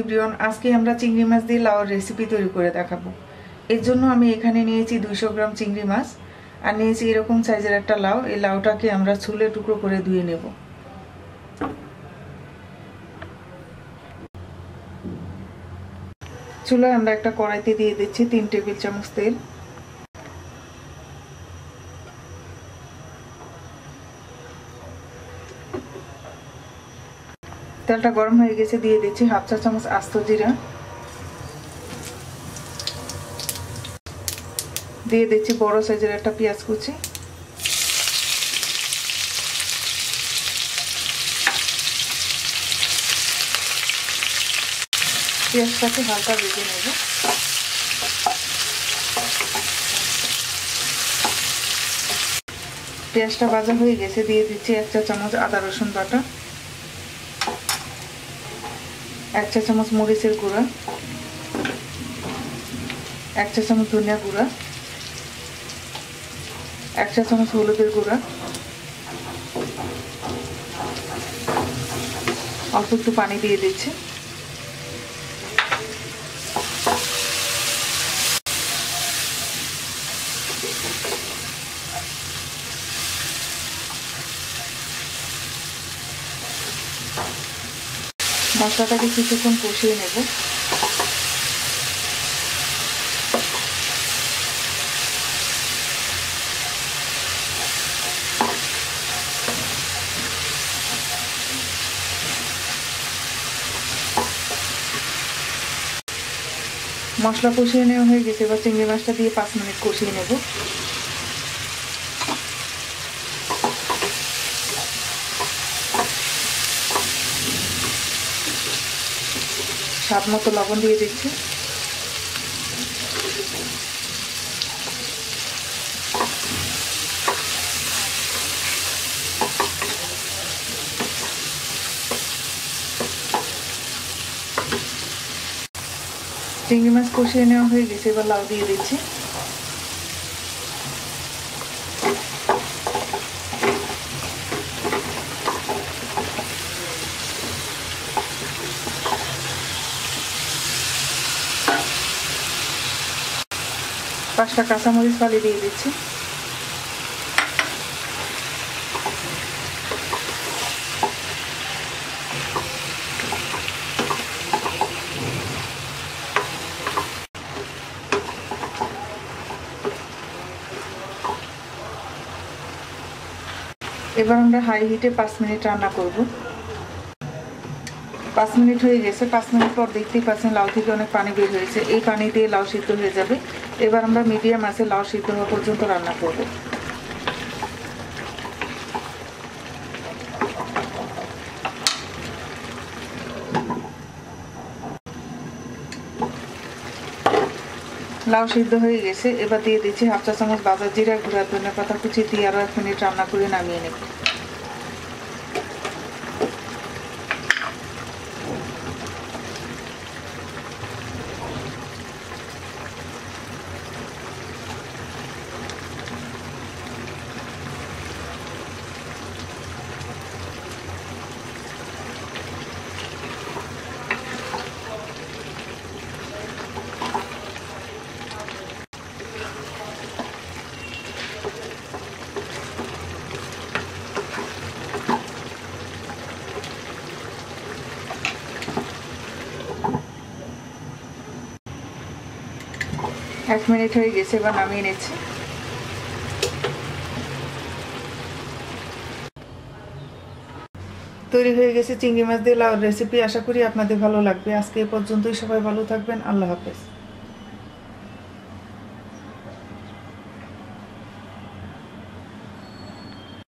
Everyone, আজকে আমরা চিংড়ি মাছ দিয়ে লাউর রেসিপি তৈরি করে দেখাবো। এর জন্য আমি এখানে নিয়েছি 200 গ্রাম চিংড়ি মাছ আর নিয়েছি এরকম সাইজের একটা লাউ। এই লাউটাকে আমরা ছুলে টুকরো করে ধুয়ে নেব। চুলায় আমরা একটা কড়াইতে দিয়ে দিচ্ছি 3 টেবিল চামচ তেল। তেলটা গরম হয়ে গেছে, দিয়ে দিচ্ছি হাফ চা চামচ আস্ত জিরা, দিয়ে দিচ্ছি বড় সাইজের একটা পেঁয়াজ কুচি, পেঁয়াজটাকে হালকা ভেজে নেব। পেঁয়াজটা ভাজা হয়ে গেছে, দিয়ে দিচ্ছি 1 চা চামচ আদা রসুন বাটা, 1 চা চামচ মরিচের গুঁড়া, 1 চা চামচ ধনিয়া গুঁড়া, 1 চা চামচ হলুদের গুঁড়া, অল্প একটু পানি দিয়ে দিচ্ছি। মশলাটাকে কিছুক্ষণ কষিয়ে নেব। মশলা কষিয়ে নেওয়া হয়ে গেছে, এবার চিংড়ি মাছটা দিয়ে 5 মিনিট কষিয়ে নেব। স্বাদ মতো লবণ দিয়ে দিচ্ছি। চিংড়ি মাছ কষিয়ে নেওয়া হয়ে গেছে, এবার লাউ দিয়ে দিচ্ছি। পাঁচটা কাঁচামরিচ ফালি দিয়ে দিচ্ছি। এবার আমরা হাই হিটে 5 মিনিট রান্না করব। 5 মিনিট হয়ে গেছে। 5 মিনিট পর দেখতেই পাচ্ছেন লাউ থেকে অনেক পানি বের হয়েছে। এই পানি দিয়ে লাউ সিদ্ধ হয়ে যাবে। এবার আমরা মিডিয়াম আঁচে লাউ সিদ্ধ হওয়া পর্যন্ত রান্না করব। লাউ সিদ্ধ হয়ে গেছে, এবার দিয়ে দিচ্ছি হাফ চা চামচ ভাজা জিরা গুঁড়া, ধনে পাতা কুচি দিয়ে আরও 1 মিনিট রান্না করে নামিয়ে নেব। এক মিনিট হয়ে গেছে, এবার নামিয়ে নিচ্ছি। তৈরি হয়ে গেছে চিংড়ি মাছ দিয়ে লাউর রেসিপি। আশা করি আপনাদের ভালো লাগবে। আজকে এ পর্যন্তই। সবাই ভালো থাকবেন। আল্লাহ হাফেজ।